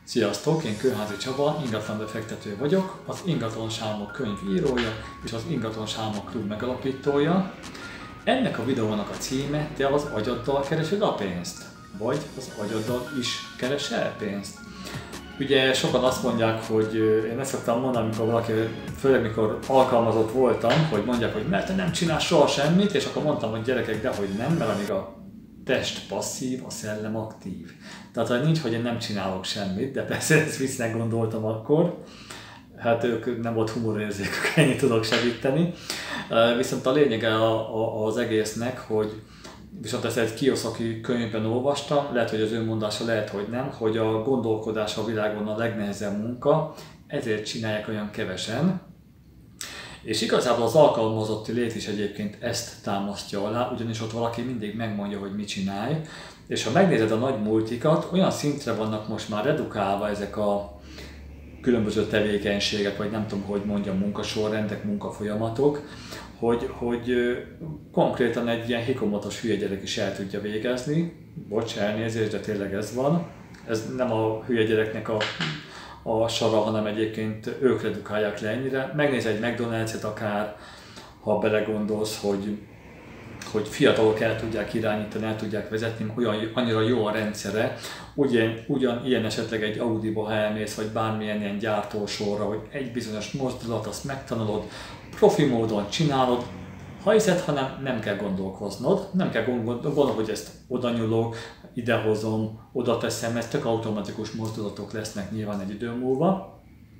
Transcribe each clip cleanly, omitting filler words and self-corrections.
Sziasztok, én Kőházi Csaba, ingatlanbefektető vagyok, az Ingatlansalmok könyv írója és az Ingatlansalmok klub megalapítója. Ennek a videónak a címe: te az agyaddal keresed a pénzt? Vagy az agyaddal is keresel pénzt? Ugye sokan azt mondják, hogy én ezt szoktam mondani, amikor valaki, főleg mikor alkalmazott voltam, hogy mondják, hogy mert te nem csinálsz soha semmit, és akkor mondtam, hogy gyerekek, dehogy nem, mert amíg a test passzív, a szellem aktív. Tehát nincs, hogy én nem csinálok semmit, de persze ezt visznek gondoltam akkor. Hát ők nem volt humorérzékük, ennyit tudok segíteni. Viszont a lényege az egésznek, hogy viszont ezt egy Kiyosaki könyvben olvastam, lehet, hogy az ő mondása, lehet, hogy nem, hogy a gondolkodás a világon a legnehezebb munka, ezért csinálják olyan kevesen. És igazából az alkalmazotti lét is egyébként ezt támasztja alá, ugyanis ott valaki mindig megmondja, hogy mit csinálj. És ha megnézed a nagy multikat, olyan szintre vannak most már redukálva ezek a különböző tevékenységek, vagy nem tudom, hogy mondjam, munkasorrendek, munkafolyamatok, hogy konkrétan egy ilyen hikomatos hülye gyerek is el tudja végezni. Bocs, elnézést, de tényleg ez van. Ez nem a hülye gyereknek a sara, hanem egyébként ők redukálják le ennyire. Megnéz egy McDonald's-et akár, ha belegondolsz, hogy fiatalok el tudják irányítani, el tudják vezetni, annyira jó a rendszere. Ugyan esetleg egy Audi-ba, ha elmész, vagy bármilyen ilyen gyártósorra, hogy egy bizonyos mozdulat, azt megtanulod, profi módon csinálod, ha hiszed, hanem nem kell gondolkoznod, nem kell gondolnod, hogy ezt oda nyúlok, idehozom, oda teszem, ez tök automatikus mozdulatok lesznek nyilván egy idő múlva.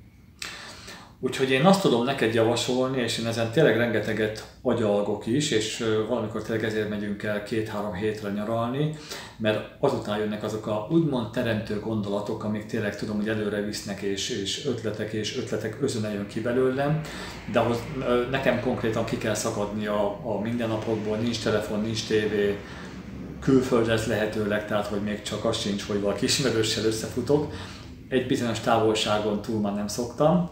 Úgyhogy én azt tudom neked javasolni, és én ezen tényleg rengeteget agyalgok is, és valamikor tényleg ezért megyünk el 2-3 hétre nyaralni, mert azután jönnek azok a úgymond teremtő gondolatok, amik tényleg tudom, hogy előre visznek, és ötletek özöne jön ki belőlem, de ahhoz nekem konkrétan ki kell szakadni a mindennapokból, nincs telefon, nincs tévé, külföld lesz lehetőleg, tehát hogy még csak az sincs, hogy valaki ismerőssel összefutok. Egy bizonyos távolságon túl már nem szoktam.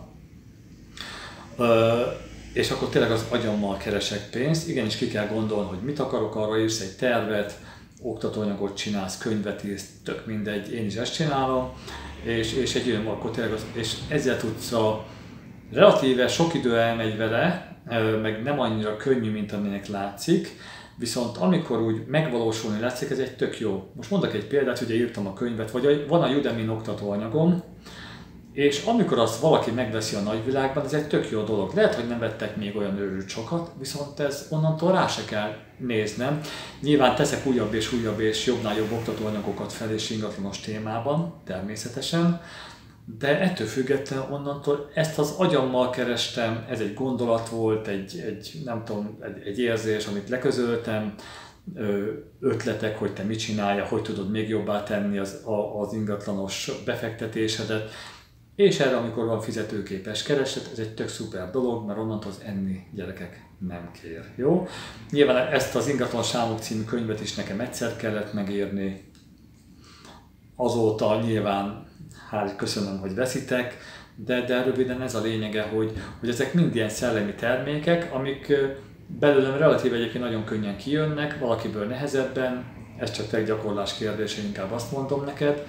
És akkor tényleg az agyammal keresek pénzt, igenis ki kell gondolni, hogy mit akarok, arra írsz egy tervet, oktatóanyagot csinálsz, könyvet írsz, tök mindegy, én is ezt csinálom, és egy olyan, akkor tényleg és ezzel tudsz relatíve sok idő elmegy vele, meg nem annyira könnyű, mint aminek látszik, viszont amikor úgy megvalósulni látszik, ez egy tök jó. Most mondok egy példát, ugye írtam a könyvet, vagy van a Udemy oktatóanyagom, és amikor azt valaki megveszi a nagyvilágban, ez egy tök jó dolog. Lehet, hogy nem vettek még olyan őrült sokat, viszont ez onnantól rá se kell néznem. Nyilván teszek újabb és jobbnál jobb oktatóanyagokat fel és ingatlanos témában, természetesen. De ettől függetlenül onnantól ezt az agyammal kerestem, ez egy gondolat volt, egy érzés, amit leközöltem, ötletek, hogy te mit csinálja, hogy tudod még jobbá tenni az ingatlanos befektetésedet. És erre, amikor van fizetőképes kereset, ez egy tök szuper dolog, mert onnantól az enni, gyerekek, nem kér. Jó? Nyilván ezt az Ingatlansalmok című könyvet is nekem egyszer kellett megírni. Azóta nyilván, köszönöm, hogy veszitek, de röviden ez a lényege, hogy ezek mind ilyen szellemi termékek, amik belőlem relatíve egyébként nagyon könnyen kijönnek, valakiből nehezebben, ez csak te gyakorlás kérdése, inkább azt mondom neked.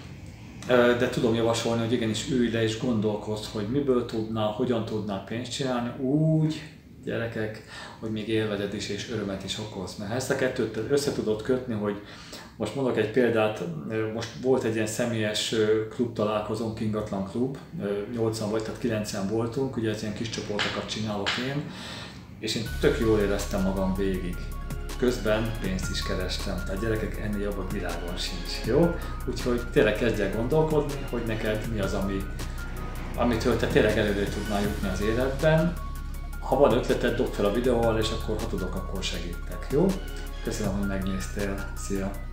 De tudom javasolni, hogy igenis ülj le és gondolkozz, hogy miből tudnál, hogyan tudnál pénzt csinálni úgy, gyerekek, hogy még élvezed is és örömet is okoz. Mert ha ezt a kettőt össze tudod kötni, hogy most mondok egy példát, most volt egy ilyen személyes klub találkozónk, ingatlan klub, 80 vagy, tehát 90 voltunk, ugye ez ilyen kis csoportokat csinálok én, és én tök jól éreztem magam végig. Közben pénzt is kerestem, tehát gyerekek, ennél jobb a világon sincs, jó? Úgyhogy tényleg kezdj el gondolkodni, hogy neked mi az, amitől te tényleg előre tudnál jutni az életben. Ha van ötleted, dobd fel a videóval, és akkor ha tudok, akkor segítek, jó? Köszönöm, hogy megnéztél, szia!